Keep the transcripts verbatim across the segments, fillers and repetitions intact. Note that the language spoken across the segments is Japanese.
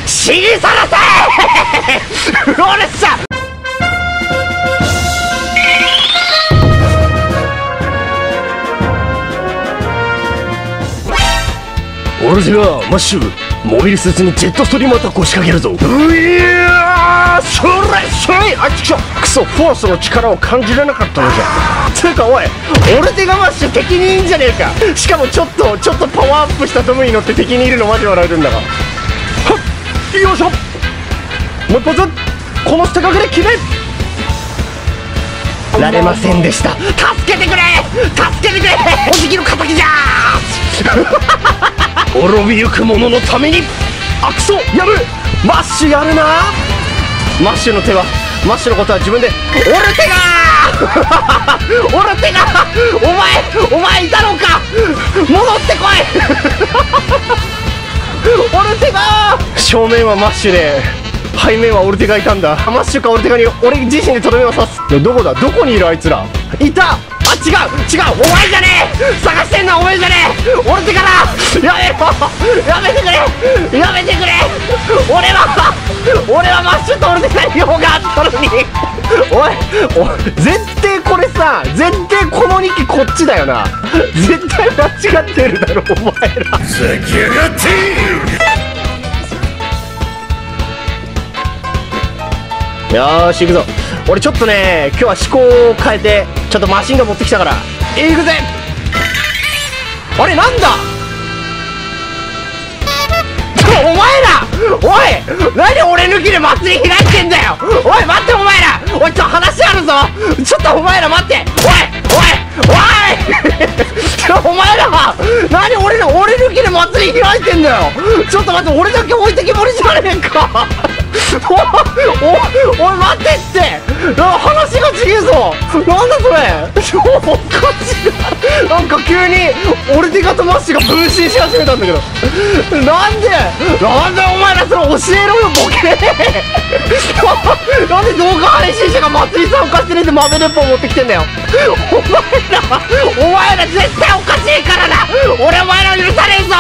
死にさらせフローレス社。俺たちがマッシュモビルスーツにジェットストリームアタックを仕掛けるぞ。ういやーそれそれあっちょクソフォースの力を感じられなかったのじゃ。つうかおいオルテガマッシュ敵にいいんじゃねえか。しかもちょっとちょっとパワーアップしたトムに乗って敵にいるのマジ笑えるんだが。はっよいしょもう一発この捨て隠れ決められませんでした。助けてくれ助けてくれおじきの敵じゃー滅びゆく者のために。あくそやるマッシュやるな。マッシュの手はマッシュのことは自分で。オルテガーオルテガーお前お前いたのか戻ってこいオルテガー正面はマッシュで背面はオルテガいたんだ。マッシュかオルテガに俺自身でとどめを刺す。どこだどこにいるあいつら。いたあ違う違うお前じゃねえ探してんのはお前じゃねえオルテガだやめろやめてくれやめてくれ俺は俺はマッシュとオルテガに用があったのにおいおい絶対これさ絶対このにきこっちだよな。絶対間違ってるだろお前ら。さきやがってよーし行くぞ。俺ちょっとね今日は思考を変えてちょっとマシンガン持ってきたから行くぜ。あれなんだお前らおい何俺抜きで祭り開いてんだよ。おい待ってお前らおいちょっと話あるぞちょっとお前ら待っておいおいおいお前ら何俺ら俺抜きで祭り開いてんだよ。ちょっと待って俺だけ置いてきぼりじゃねえかおおおい待ってって話が違えぞ。なんだそれおかしいなんか急にオルテガとマッシュが分身し始めたんだけどなんでなんでお前らそれ教えろよボケなんで動画配信者が祭り参加してねえで豆鉄砲持ってきてんだよお前らお前ら絶対おかしいからな俺お前ら許さねえぞ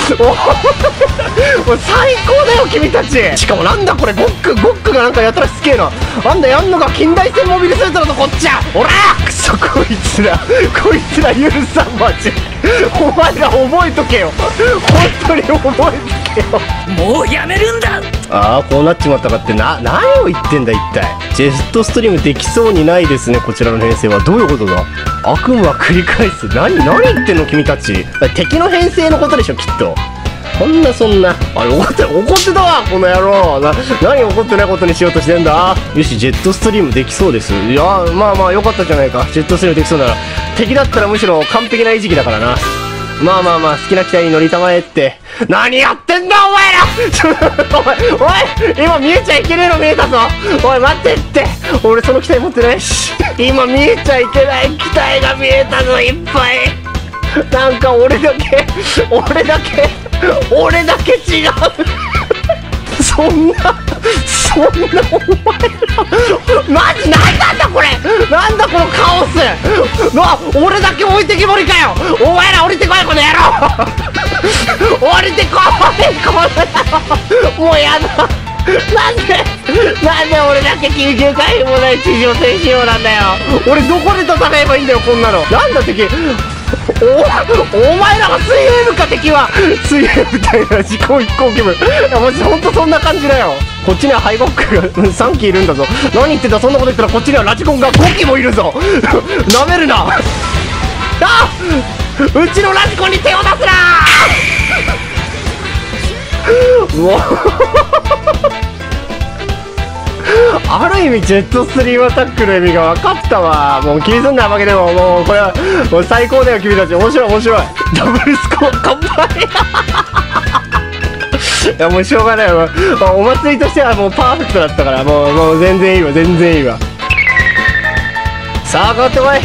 お最高だよ君たち。しかもなんだこれゴックゴックがなんかやったらすげえな。なんだやんのか近代戦モビルスーツだぞこっちは。おらくそこいつらこいつら許さんマジお前ら覚えとけよ本当に覚えとけよもうやめるんだ。ああこうなっちまったかってな何を言ってんだ一体。ジェットストリームできそうにないですねこちらの編成は。どういうことだ悪夢は繰り返す。何何言ってんの君たち。敵の編成のことでしょきっと。こんなそんなあれ怒って怒ってたわこの野郎な。何怒ってないことにしようとしてんだ。よしジェットストリームできそうです。いやまあまあよかったじゃないか。ジェットストリームできそうなら敵だったらむしろ完璧な餌食だからな。まあまあまあ好きな機体に乗りたまえって。何やってんだお前らちょおいおい今見えちゃいけねえの見えたぞ。おい待ってって俺その機体持ってないし今見えちゃいけない機体が見えたぞいっぱい。なんか俺だけ俺だけ俺だけ違うそんなそんなお前らマジなんなんだこれなんだこのカオスな。俺だけ置いてきぼりかよお前ら降りてこいこの野郎降りてこいこの野郎もうやだなんでなんで俺だけ緊急回避もない地上戦仕様なんだよ。俺どこで戦えばいいんだよこんなの。なんだ敵お, お前らが水泳部か敵は水泳部隊な自己飛行機部。いやマジほんとそんな感じだよ。こっちにはハイゴックがさんきいるんだぞ。何言ってんだそんなこと言ったらこっちにはラジコンがごきもいるぞなめるなあうちのラジコンに手を出すなうわある意味ジェットストリームアタックの意味が分かったわ。もう気にすんなわけでももうこれはもう最高だよ君たち。面白い面白いダブルスコア乾杯いやもうしょうがないわ。お祭りとしてはもうパーフェクトだったからもうもう全然いいわ全然いいわ。さあ変わってこ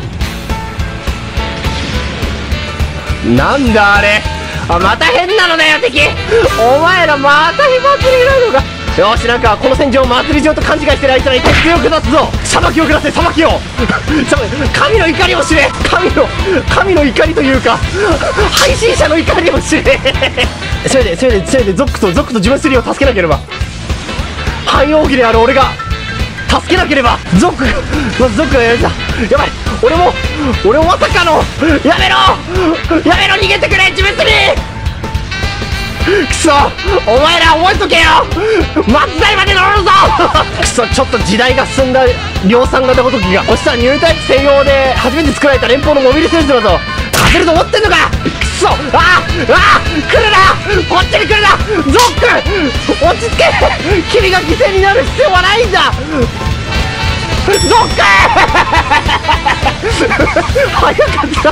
い。なんだあれあまた変なのだよ敵。お前らまた火祭りなのかよし、なんかこの戦場を祭り場と勘違いしてるあいつら一回強くなつぞ。裁きを下せ、裁きを神の怒りを知れ。神の神の怒りというか配信者の怒りを知れそれでそれでそれでゾックとゾックと自分スリーを助けなければ、汎用機である俺が助けなければ。ゾックまずゾックがやられた。やばい、俺も俺もまさかの。やめろやめろ、逃げてくれ自分スリー。くそ、お前ら覚えとけよ、松代まで乗るぞくそ、ちょっと時代が進んだ量産型ごときが。そしたらニュータイプ専用で初めて作られた連邦のモビルスーツだぞ。勝てると思ってんのか。くそ、ああああ来るな、こっちに来るな。ゾック落ち着け、君が犠牲になる必要はないんだ。ゾック早かった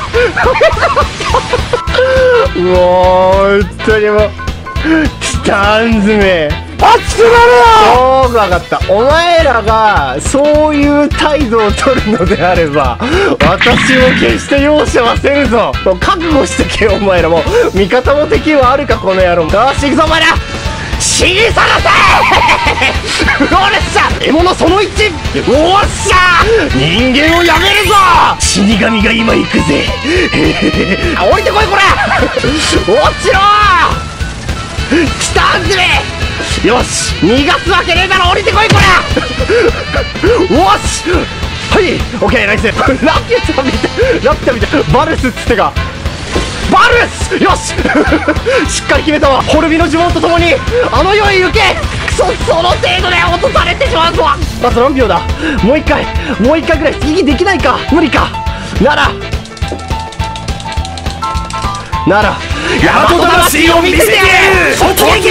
もう本当にもうチタンズめ熱くなるよ。そう分かった。お前らがそういう態度を取るのであれば私も決して容赦はせぬぞ。もう覚悟してけよお前ら。もう味方も敵はあるかこの野郎。よし行くぞお前ら、死にさらせおっしゃ獲物そのいち、おっしゃ人間をやめるぞ。死神が今行くぜ降りてこいこれ落ちろチタンズめ。よし逃がすわけねえだろ、降りてこいこれおっしはい、オッケー、ナイスラピュタみたい、ラピュタみたい、バルスっつってかバルス、よししっかり決めたわ。ホルビの呪文とともにあの世へ行け。くそ、その程度で落とされてしまうぞ。あと何秒だ。もう一回もう一回ぐらい息できないか。無理か。ならならヤマト魂を見せてやる。突撃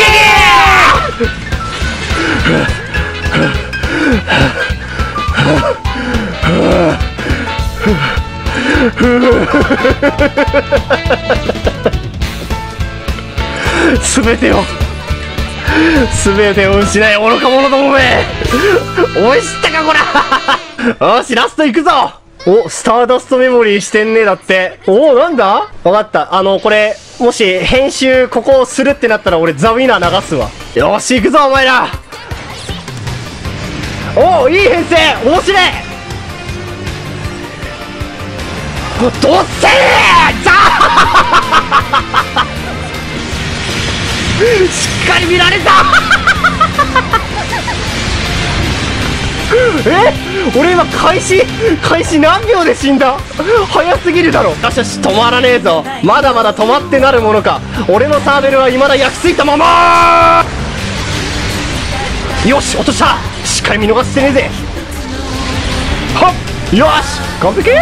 すべてをすべてを失い愚か者どもめおい知ったかこらよしラスト行くぞ。お、スターダストメモリーしてんねだって。おお、なんだわかった。あのこれもし編集ここをするってなったら俺ザウィナー流すわ。よし行くぞお前ら。おお、いい編成面白い。どっせーザーしっかり見られたえ俺今開始開始何秒で死んだ。早すぎるだろ。よしよし止まらねえぞ。まだまだ止まってなるものか。俺のサーベルは未だ焼き付いたまま。よし落とした。しっかり見逃してねえぜ。はっよし完璧。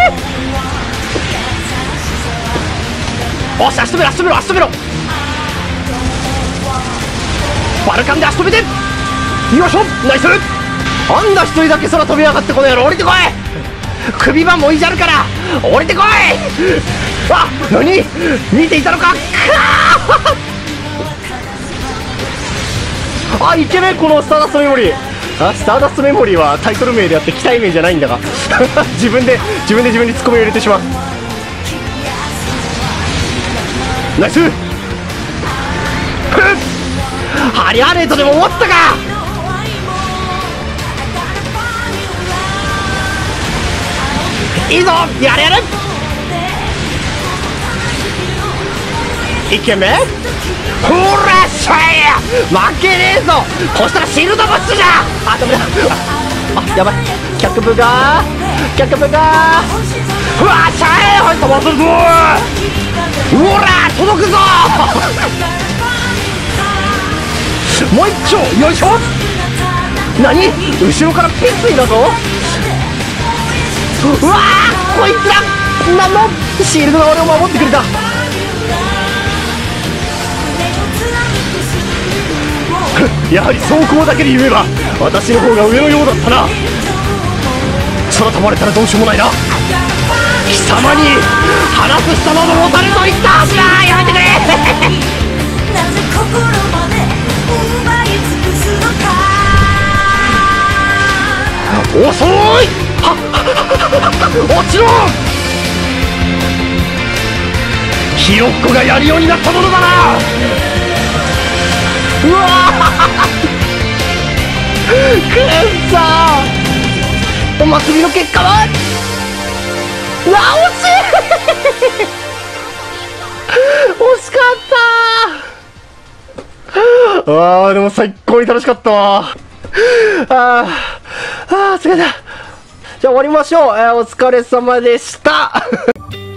おっし足止めろ足止めろ足止めろ。バルカンで足止めてよいしょナイス。あんだ一人だけ空飛び上がってこの野郎降りてこい。首輪もいじゃるから降りてこい。あ何見ていたのか。あいけねこのスターダストメモリー。あスターダストメモリーはタイトル名であって機体名じゃないんだが自分で自分で自分にツッコミを入れてしまう。ナイスハリアーレートでも思ったか。いいぞやれやれ。いっけんめほらっしゃい負けねえぞ。こうしたらシールドバッチじゃ。あダメだあやばい脚部が脚部がうわっしゃいはい飛ばすぞ。ほら届くぞもう一丁よいしょ。何後ろからピッツイだぞ。うわーこいつら何のシールドが俺を守ってくれた。やはり走行だけで言えば私の方が上のようだったな。空飛ばれたらどうしようもないな。貴様に話す様も持たれと言ったはずだ。やめてくれ遅いはっ落ちろ。ひよっこがやるようになったものだな。うわそーお祭りの結果は、うわ惜しい惜しかったー。あーでも最高に楽しかったわ。あーあー疲れた。じゃあ終わりましょう。えー、お疲れ様でした